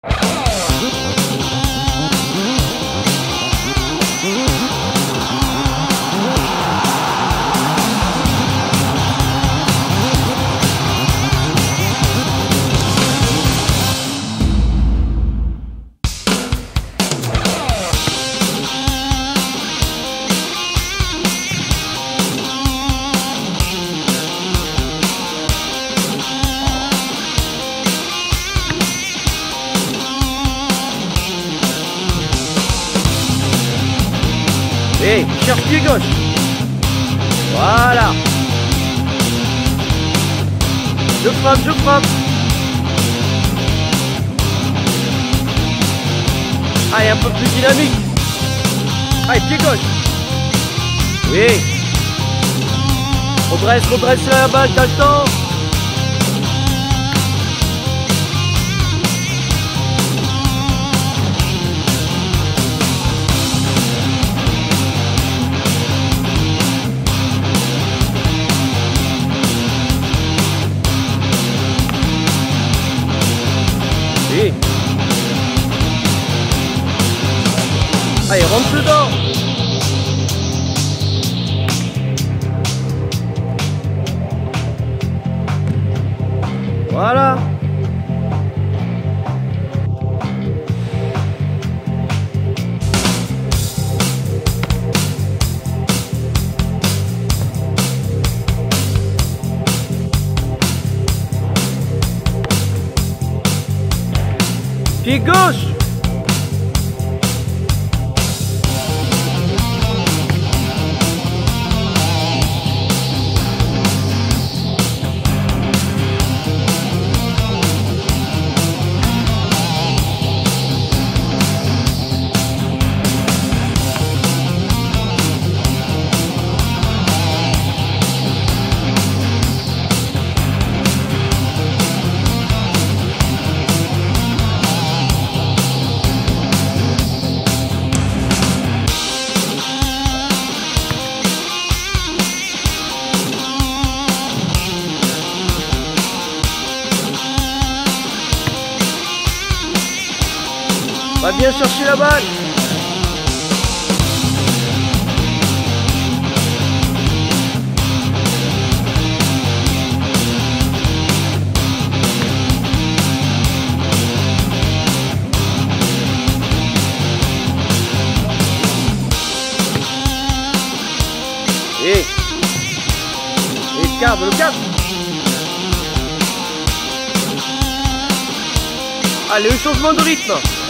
Et cherche pied gauche. Voilà. Je frappe, je frappe. Allez, un peu plus dynamique. Allez, pied gauche. Oui. Redresse la balle, t'as le temps. Oui. Allez, rentre dedans. Voilà. Pied gauche. Va bien chercher la balle. Et cadre, le cadre. Allez, le changement de rythme.